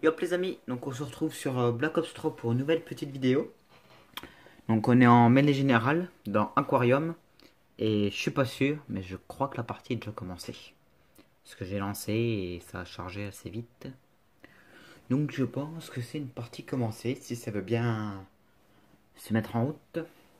Yop les amis, donc on se retrouve sur Black Ops 3 pour une nouvelle petite vidéo. Donc on est en mêlée générale dans Aquarium et je suis pas sûr mais je crois que la partie est déjà commencée. Parce que j'ai lancé et ça a chargé assez vite. Donc je pense que c'est une partie commencée si ça veut bien se mettre en route.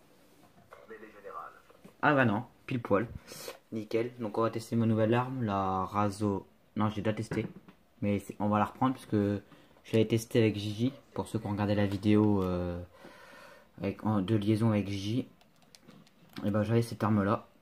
Ah bah non, pile poil. Nickel, donc on va tester ma nouvelle arme, la Razo. Non, j'ai déjà testé. Mais on va la reprendre parce que je l'avais testé avec Gigi. Pour ceux qui ont regardé la vidéo de liaison avec Gigi. Et ben j'avais cette arme là.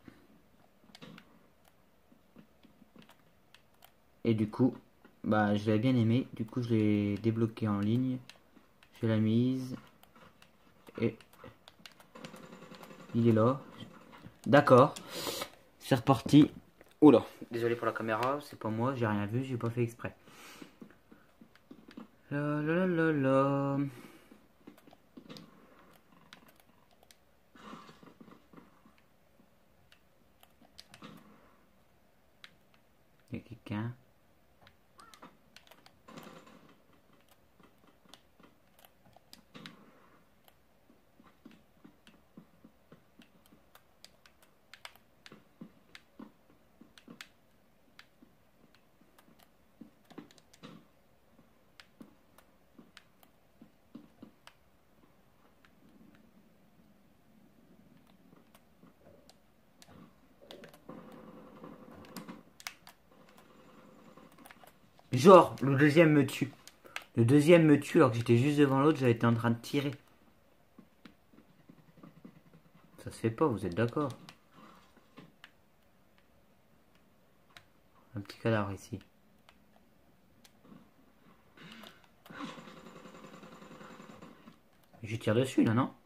Et du coup, bah je l'avais bien aimé. Du coup je l'ai débloqué en ligne. Je l'ai mise. Et il est là. D'accord. C'est reparti. Oula, désolé pour la caméra, c'est pas moi, j'ai rien vu, j'ai pas fait exprès. La la la la la. Il y a quelqu'un. Genre, le deuxième me tue. Le deuxième me tue alors que j'étais juste devant l'autre, j'avais été en train de tirer. Ça se fait pas, vous êtes d'accord? Un petit cadavre ici. Je tire dessus là, non?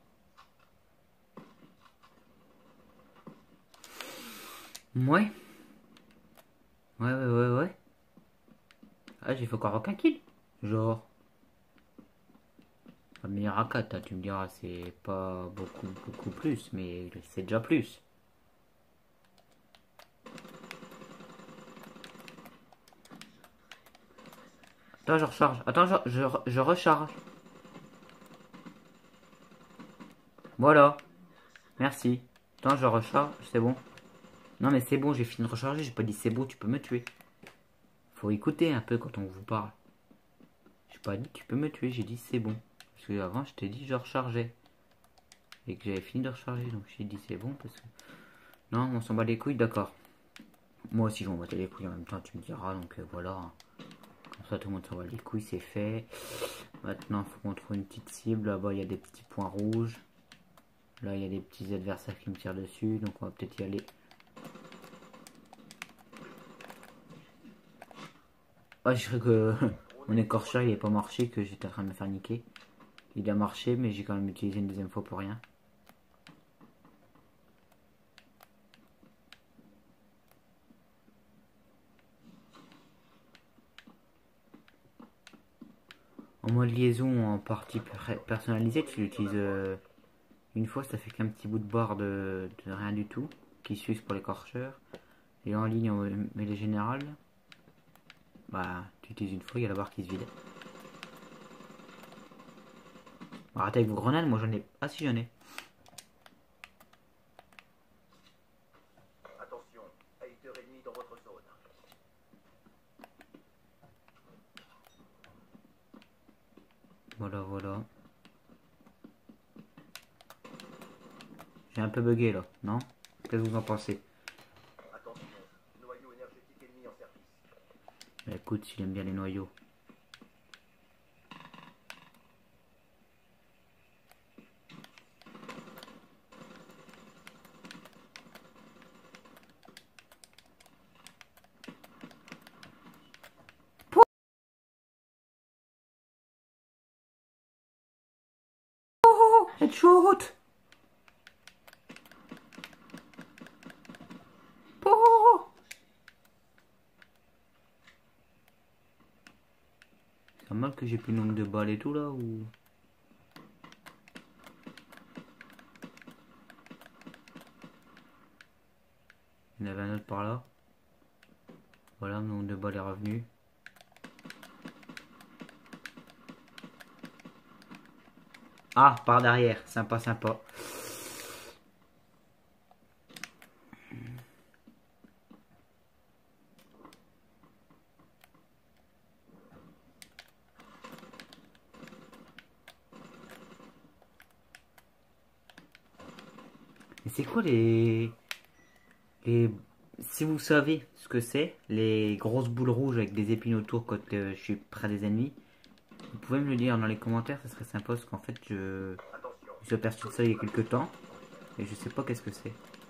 Ouais. Ouais. Ah, j'ai fait encore aucun kill. Genre. Pas le meilleur AK, tu me diras, c'est pas beaucoup plus, mais c'est déjà plus. Attends, je recharge. Attends, je recharge. Voilà. Merci. Attends, je recharge. C'est bon. Non, mais c'est bon, j'ai fini de recharger. J'ai pas dit c'est bon, tu peux me tuer. Faut écouter un peu quand on vous parle. J'ai pas dit tu peux me tuer, j'ai dit c'est bon. Parce que avant, je t'ai dit je rechargeais. Et que j'avais fini de recharger. Donc j'ai dit c'est bon parce que. Non, on s'en bat les couilles, d'accord. Moi aussi, je m'en battais les couilles en même temps, tu me diras. Donc voilà. Comme ça, tout le monde s'en bat les couilles, c'est fait. Maintenant, il faut qu'on trouve une petite cible. Là-bas, il y a des petits points rouges. Là, il y a des petits adversaires qui me tirent dessus. Donc, on va peut-être y aller. Ah, je crois que mon écorcheur, il n'est pas marché, que j'étais en train de me faire niquer. Il a marché, mais j'ai quand même utilisé une deuxième fois pour rien. En mode liaison, en partie personnalisée, tu l'utilises une fois, ça fait qu'un petit bout de barre de rien du tout, qui s'use pour l'écorcheur. Et en ligne, en mêlée générale, bah, tu utilises une fois, il y a la barre qui se vide. Arrêtez avec vos grenades, moi j'en ai. Ah si, j'en ai. Attention, hater ennemi dans votre zone. Voilà. J'ai un peu bugué là, non? Qu'est-ce que vous en pensez? Attention, noyau énergétique ennemi en service. Bah, écoute, s'il aime bien les noyaux. Headshot! Oh, c'est normal que j'ai plus le nombre de balles et tout là ou. Il y en avait un autre par là. Voilà, le nombre de balles est revenu. Ah, par derrière. Sympa, sympa. Et c'est quoi les... Si vous savez ce que c'est, les grosses boules rouges avec des épines autour quand je suis près des ennemis, vous pouvez me le dire dans les commentaires, ça serait sympa parce qu'en fait je suis aperçu de ça il y a quelques temps et je sais pas qu'est-ce que c'est.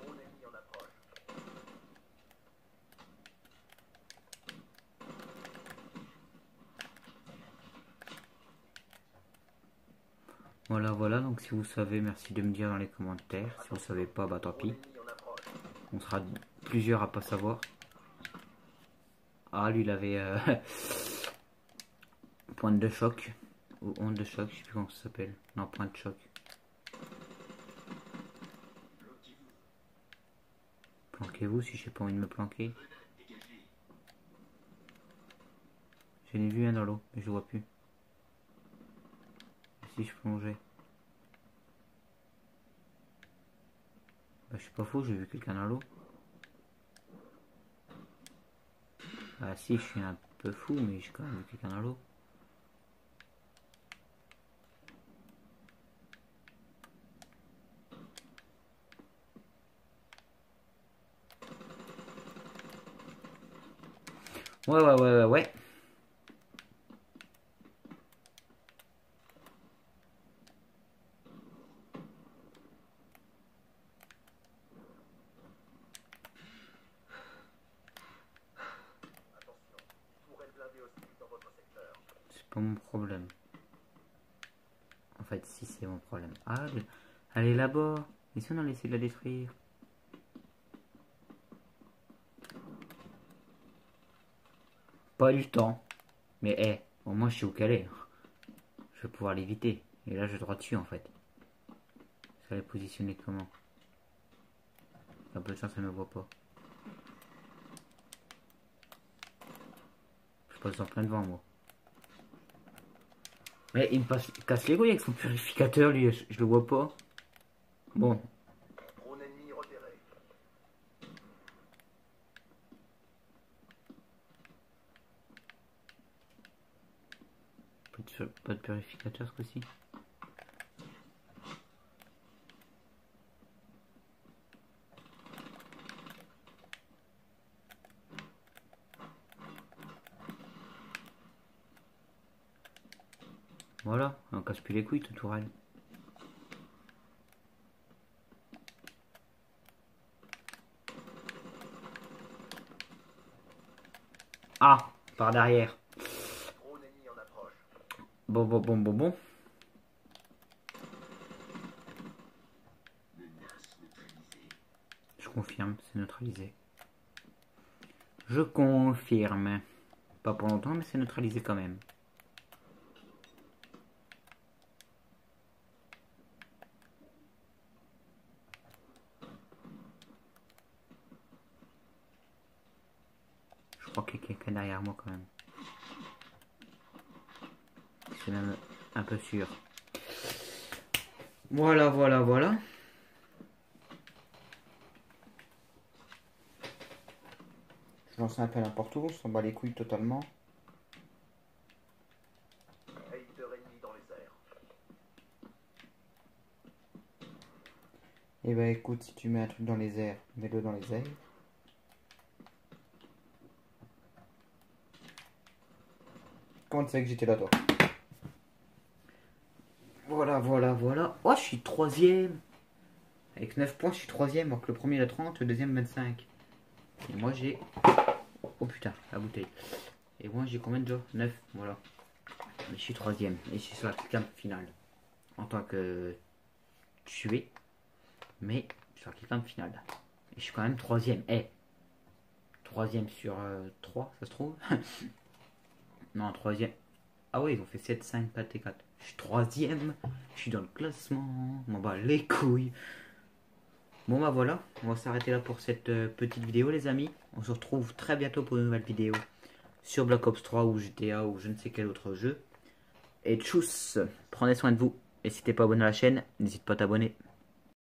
Voilà, voilà, donc si vous savez, merci de me dire dans les commentaires. Si vous savez pas, bah tant pis. On sera plusieurs à pas savoir. Ah, lui il avait pointe de choc. Ou onde de choc, je sais plus comment ça s'appelle. Non, pointe de choc. Planquez-vous si j'ai pas envie de me planquer. J'en ai vu un dans l'eau, mais je le vois plus. Si je plongeais. Bah, je suis pas faux, j'ai vu quelqu'un dans l'eau. Ah si, je suis un peu fou, mais j'ai quand même vu quelqu'un dans l'eau. Ouais. C'est pas mon problème. En fait, si c'est mon problème. Ah, elle est là-bas. Et si on a laissé de la détruire? Pas du temps. Mais au moins je sais où qu'elle est. Je vais pouvoir l'éviter. Et là, je droit dessus en fait. Ça va positionner comment? Un peu de chance, elle ne me voit pas. Je passe en plein devant moi. Mais il casse les couilles avec son purificateur, lui. Je le vois pas. Bon. Drone ennemi repéré. Pas de purificateur ce coup-ci. Voilà, on casse plus les couilles, toute tourelle. Ah, par derrière. Drone ennemi en approche. Bon. Je confirme, c'est neutralisé. Je confirme. Pas pour longtemps, mais c'est neutralisé quand même. Je crois qu'il y a quelqu'un derrière moi quand même. C'est même un peu sûr. Voilà. Je lance un peu n'importe où, on s'en bat les couilles totalement. Hater ennemi dans les airs. Et bah écoute, si tu mets un truc dans les airs, mets-le dans les airs. Comment tu sais que j'étais là, toi? Voilà. Oh, je suis troisième. Avec 9 points, je suis troisième, alors que le premier il a 30, le deuxième 25. Et moi j'ai... Oh putain, la bouteille. Et moi j'ai combien déjà? 9, voilà. Mais je suis troisième, et je suis sur la click finale. En tant que tué. Mais sur la click finale. Et je suis quand même troisième. Troisième sur 3, ça se trouve. Non, troisième. Ah oui, ils ont fait 7, 5, 4 et 4. Je suis troisième. Je suis dans le classement. On m'en bat les couilles. Bon bah voilà, on va s'arrêter là pour cette petite vidéo les amis. On se retrouve très bientôt pour une nouvelle vidéo sur Black Ops 3 ou GTA ou je ne sais quel autre jeu. Et tchuss, prenez soin de vous. Et si t'es pas abonné à la chaîne, n'hésite pas à t'abonner.